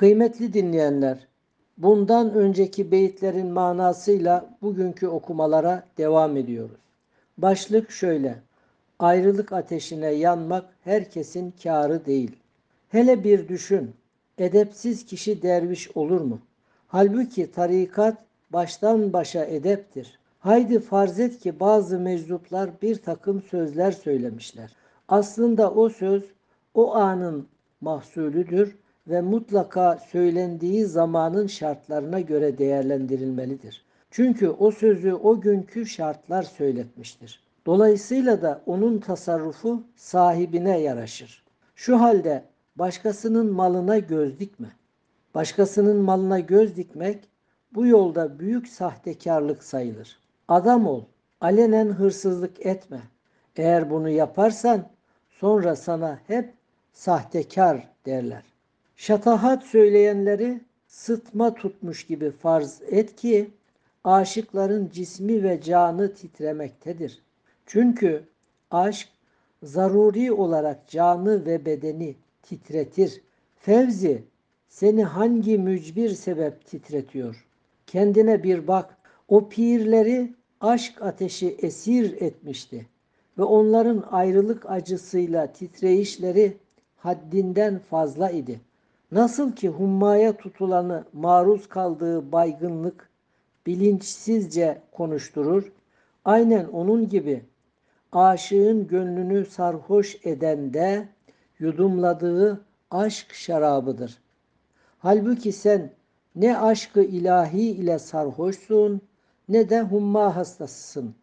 Kıymetli dinleyenler, bundan önceki beyitlerin manasıyla bugünkü okumalara devam ediyoruz. Başlık şöyle: ayrılık ateşine yanmak herkesin kârı değil. Hele bir düşün, edepsiz kişi derviş olur mu? Halbuki tarikat baştan başa edeptir. Haydi farz et ki bazı meczuplar bir takım sözler söylemişler. Aslında o söz o anın mahsulüdür ve mutlaka söylendiği zamanın şartlarına göre değerlendirilmelidir. Çünkü o sözü o günkü şartlar söyletmiştir. Dolayısıyla da onun tasarrufu sahibine yaraşır. Şu halde başkasının malına göz dikme. Başkasının malına göz dikmek bu yolda büyük sahtekarlık sayılır. Adam ol, alenen hırsızlık etme. Eğer bunu yaparsan sonra sana hep sahtekar derler. Şatahat söyleyenleri sıtma tutmuş gibi farz et ki aşıkların cismi ve canı titremektedir. Çünkü aşk zaruri olarak canı ve bedeni titretir. Fevzi, seni hangi mücbir sebep titretiyor? Kendine bir bak. O pirleri aşk ateşi esir etmişti ve onların ayrılık acısıyla titreyişleri haddinden fazla idi. Nasıl ki hummaya tutulanı maruz kaldığı baygınlık bilinçsizce konuşturur, aynen onun gibi aşığın gönlünü sarhoş eden de yudumladığı aşk şarabıdır. Halbuki sen ne aşkı ilahi ile sarhoşsun ne de humma hastasısın.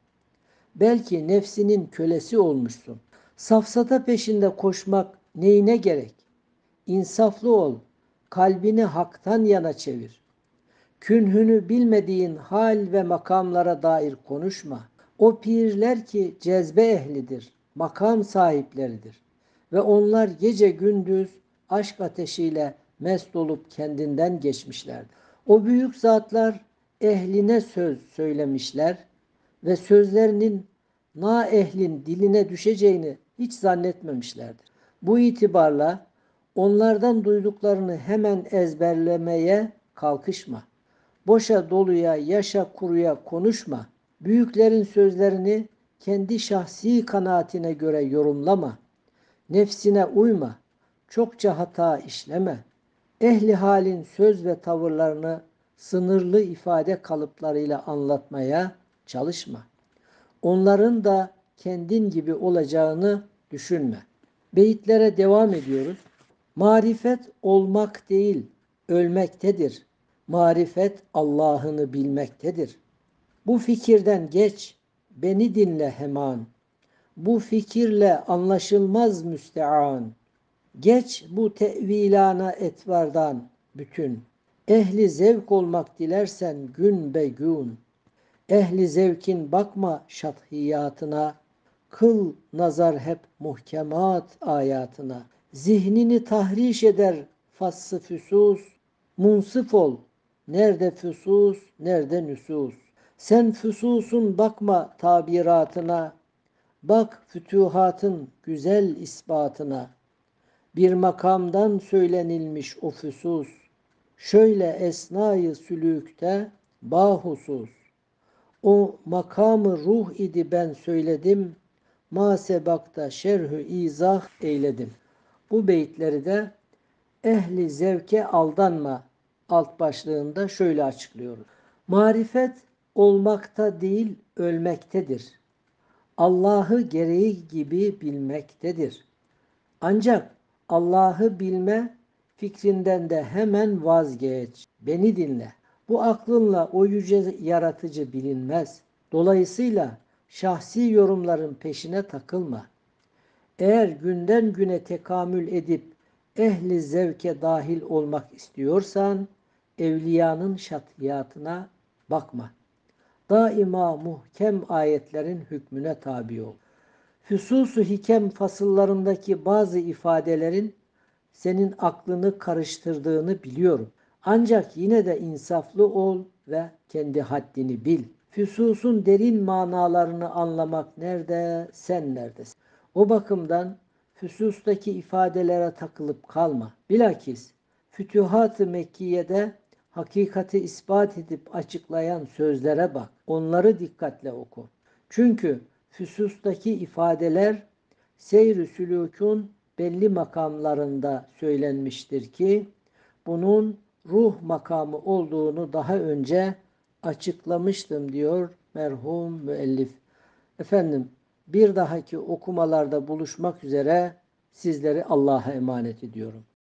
Belki nefsinin kölesi olmuşsun. Safsata peşinde koşmak neyine gerek? İnsaflı ol, kalbini haktan yana çevir. Künhünü bilmediğin hal ve makamlara dair konuşma. O pirler ki cezbe ehlidir, makam sahipleridir. Ve onlar gece gündüz aşk ateşiyle mest olup kendinden geçmişlerdir. O büyük zatlar ehline söz söylemişler ve sözlerinin na ehlin diline düşeceğini hiç zannetmemişlerdir. Bu itibarla onlardan duyduklarını hemen ezberlemeye kalkışma. Boşa doluya, yaşa kuruya konuşma. Büyüklerin sözlerini kendi şahsi kanaatine göre yorumlama. Nefsine uyma. Çokça hata işleme. Ehli halin söz ve tavırlarını sınırlı ifade kalıplarıyla anlatmaya çalışma. Onların da kendin gibi olacağını düşünme. Beyitlere devam ediyoruz. Marifet olmak değil, ölmektedir. Marifet Allah'ını bilmektedir. Bu fikirden geç, beni dinle hemen. Bu fikirle anlaşılmaz müstean. Geç bu tevilana etvardan bütün. Ehli zevk olmak dilersen gün be gün. Ehli zevkin bakma şathiyatına. Kıl nazar hep muhkemat ayatına. Zihnini tahriş eder fassı füsus. Munsıf ol. Nerede füsus, nerede nüsus. Sen füsusun bakma tabiratına. Bak fütühatın güzel ispatına. Bir makamdan söylenilmiş o füsus. Şöyle esnayı sülükte bahusus. O makamı ruh idi ben söyledim. Masebakta şerhü izah eyledim. Bu beyitleri de ehli zevke aldanma alt başlığında şöyle açıklıyoruz. Marifet olmakta değil ölmektedir. Allah'ı gereği gibi bilmektedir. Ancak Allah'ı bilme fikrinden de hemen vazgeç. Beni dinle. Bu aklınla o yüce yaratıcı bilinmez. Dolayısıyla şahsi yorumların peşine takılma. Eğer günden güne tekamül edip ehli zevke dahil olmak istiyorsan evliyanın şatiyatına bakma. Daima muhkem ayetlerin hükmüne tabi ol. Füsus-u hikem fasıllarındaki bazı ifadelerin senin aklını karıştırdığını biliyorum. Ancak yine de insaflı ol ve kendi haddini bil. Füsusun derin manalarını anlamak nerede, sen neredesin? O bakımdan füsustaki ifadelere takılıp kalma. Bilakis Fütühat-ı Mekkiye'de hakikati ispat edip açıklayan sözlere bak. Onları dikkatle oku. Çünkü füsustaki ifadeler seyr-i sülûkün belli makamlarında söylenmiştir ki bunun ruh makamı olduğunu daha önce açıklamıştım diyor merhum müellif. Efendim, bir dahaki okumalarda buluşmak üzere sizleri Allah'a emanet ediyorum.